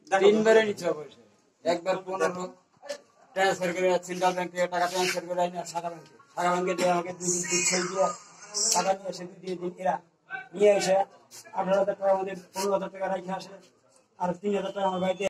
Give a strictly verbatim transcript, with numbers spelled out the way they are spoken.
তিনবারে নিচ্ছে পয়সা, একবার পনেরো ট্রান্সফার করে সেন্ট্রাল ব্যাংকে টাকা ট্রান্সফার করে আইনি শাখা ব্যাংকে, শাখা ব্যাংকে দিয়ে আমাকে দুই দিন তিন ছয় দিয়ে টাকা নিয়ে এসে দুই দিন এরা নিয়ে এসে আঠারো হাজার টাকা আমাদের পনেরো হাজার টাকা রাখে আসে, আর তিন হাজার টাকা আমার বাড়িতে